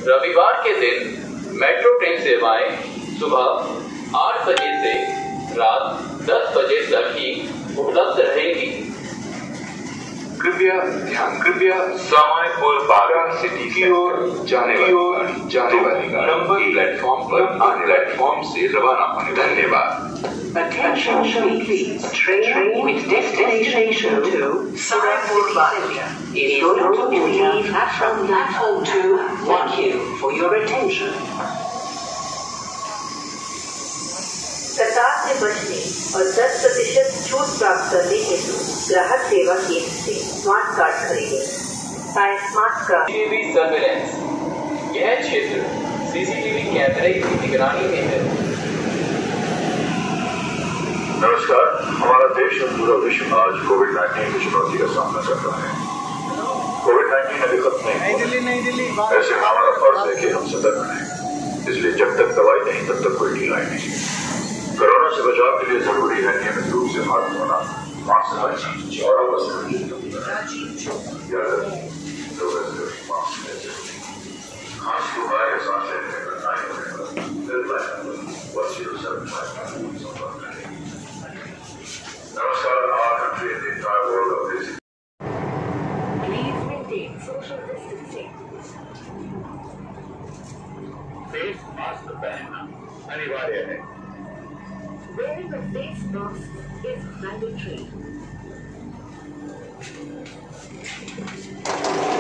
रविवार के दिन मेट्रो ट्रेन सेवाएं सुबह 8 बजे से रात 10 बजे तक ही उपलब्ध रहेंगी। कृपया समय और 12 सिटी की ओर जाने वाली नंबर प्लेटफॉर्म से रवाना होने। धन्यवाद। Attention please. Train with destination to Sath is going to leave from platform 2. Thank you for your attention. कतार से बचने और 10% छूट प्राप्त करने हेतु ग्राहक सेवा केंद्र से स्मार्ट कार्ड खरीदें। स्मार्ट कार्ड सीसीटीवी सर्विलेंस, यह क्षेत्र सीसीटीवी कैमरे की निगरानी में है। नमस्कार। हमारा देश और पूरा विश्व आज कोविड-19 की चुनौती का सामना कर रहा है। कोविड-19 अभी खत्म नहीं हुआ। ऐसे में हमारा फर्ज है कि हम सतर्क रहें। इसलिए जब तक दवाई नहीं तब तक कोई ढिलाई नहीं। कोरोना से बचाव के लिए जरूरी है नियमित रूप से हाथ धोना, मास्क लगाना और नमस्कार। Our country and the entire world of this. Please maintain social distancing. Face mask पहनना अनिवार्य है। Wearing a face mask is mandatory.